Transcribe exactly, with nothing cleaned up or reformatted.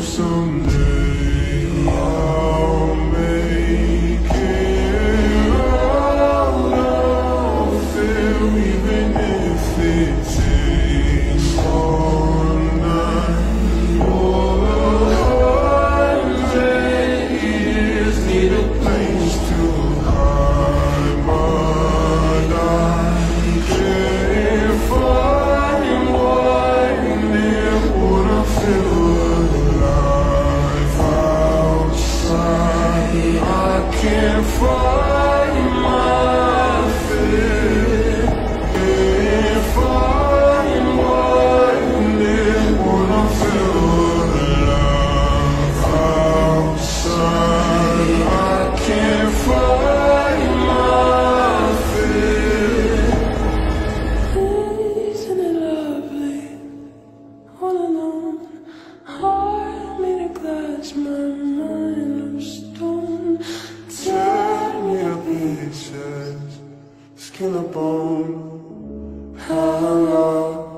someday I'll make it out of there, even if it takes all night or a hundred years. Need a place to hide, but I can't find one near what I feel alive outside. I can't find my fear. Can't find one near what I feel alive outside. I can't find my fear. Isn't it lovely? All alone, heart made of glass, my mind of stone. Tear me to pieces, skin and bone. How long